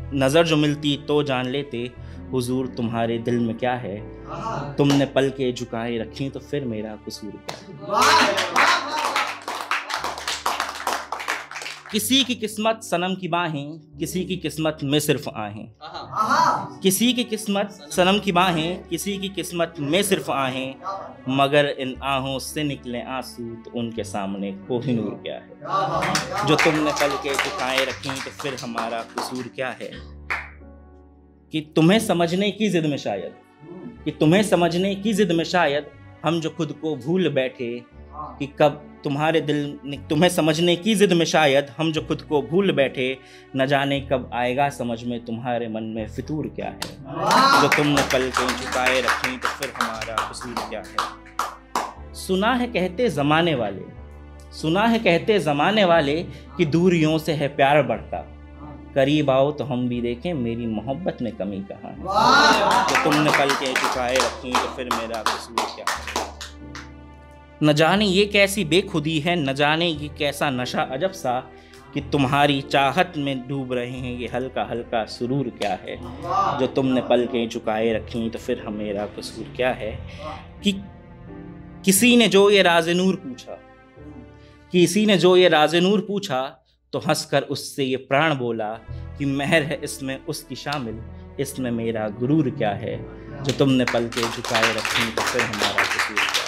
नज़र जो मिलती तो जान लेते हुजूर तुम्हारे दिल में क्या है। तुमने पल के झुकाए रखी तो फिर मेरा कसूर क्या है। किसी की किस्मत सनम की बाहें, किसी की किस्मत में सिर्फ आहें। किसी की किस्मत सनम की बाहें, किसी की किस्मत में सिर्फ आहें, मगर इन आहों से निकले आंसू तो उनके सामने कोहिनूर क्या है। जो तुमने पल के झुकाए रखी तो फिर हमारा कसूर क्या है। कि तुम्हें समझने की जिद में शायद, कि तुम्हें समझने की जिद में शायद हम जो खुद को भूल बैठे, कि कब तुम्हारे दिल तुम्हें समझने की जिद में शायद हम जो खुद को भूल बैठे, न जाने कब आएगा समझ में तुम्हारे मन में फितूर क्या है। जो तुमने पल के झुकाए रखी तो फिर हमारा कसूर क्या है। सुना है कहते ज़माने वाले, सुना है कहते ज़माने वाले कि दूरियों से है प्यार बढ़ता, करीब आओ तो हम भी देखें मेरी मोहब्बत में कमी कहाँ है। जो तुमने पल के झुकाए रखी तो फिर मेरा कसूर क्या है। न जाने ये कैसी बेखुदी है, न जाने ये कैसा नशा अजब सा, कि तुम्हारी चाहत में डूब रहे हैं ये हल्का हल्का सुरूर क्या है। जो तुमने पल के झुकाए रखी तो फिर मेरा कसूर क्या है। कि किसी ने जो ये राज़े नूर पूछा, किसी ने जो ये राज़े नूर पूछा, तो हंसकर उससे ये प्राण बोला कि मेहर है इसमें उसकी शामिल, इसमें मेरा गुरूर क्या है। जो तुमने पल के झुकाए रखी तो फिर हमारा कसूर क्या है।